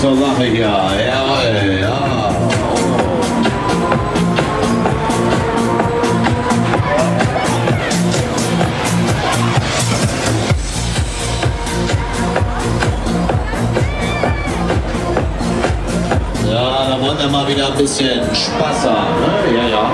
zur Sache hier. Jawohl, ja. Ja, da wollen wir mal wieder ein bisschen Spaß haben, ne? Ja, ja.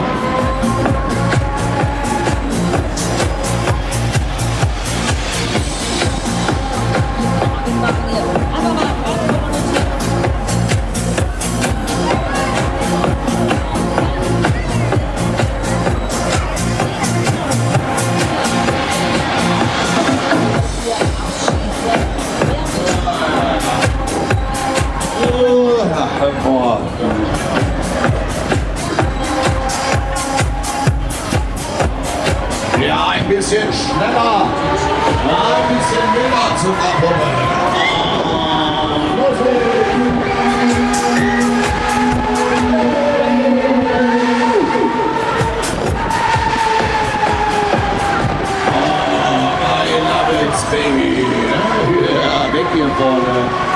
Boah. Ja, ein bisschen schneller. Ja, ein bisschen mehr zum Abholen. I love it, baby. Ja, weg hier vorne.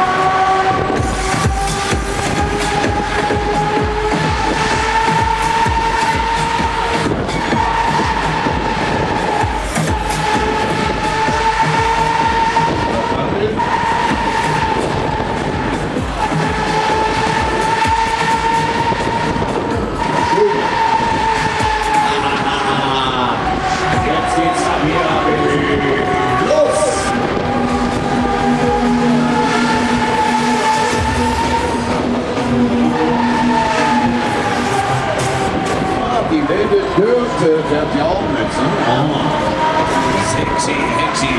Die wilde Dürte fährt ja auch mit. Oh. Sexy, sexy.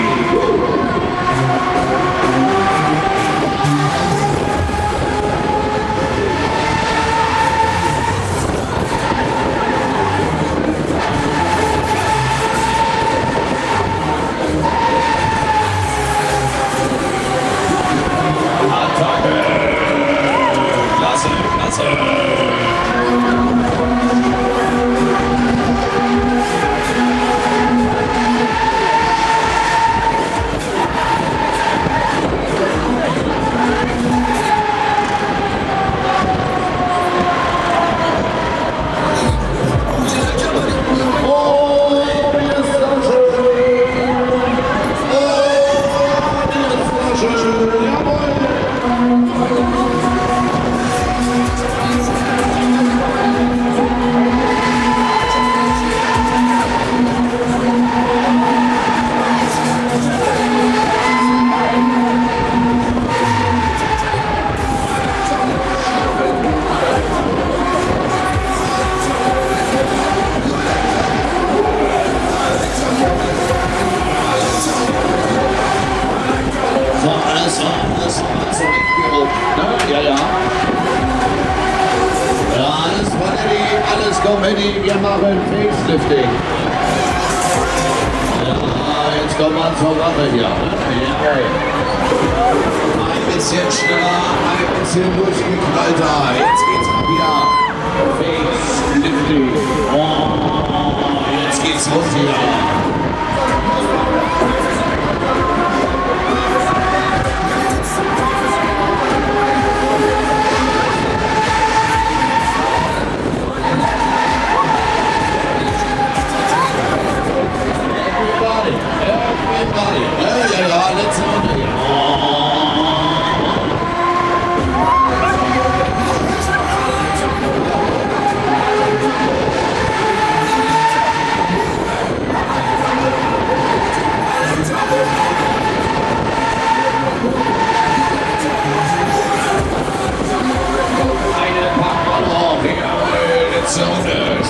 Attacke. Klasse, klasse. Ja, ja. Ja, alles Vanity, alles Comedy, wir machen Facelifting. Ja, jetzt kommt man zur Sache hier. Ja. Ein bisschen schneller, ein bisschen durchgeknallter. Jetzt geht's mal wieder. Facelifting. Oh, jetzt geht's los hier. Ja, letzte Runde. Eine Packung hoch, ja, letzte Runde,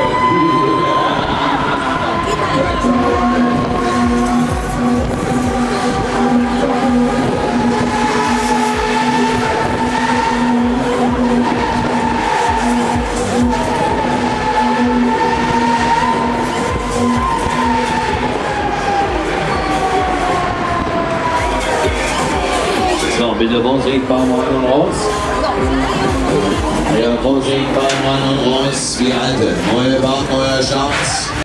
So, bitte Vorsichtbarmann raus. Ja, Vorsichtbarmann raus, wie alte. Neue Bart, neuer Schatz.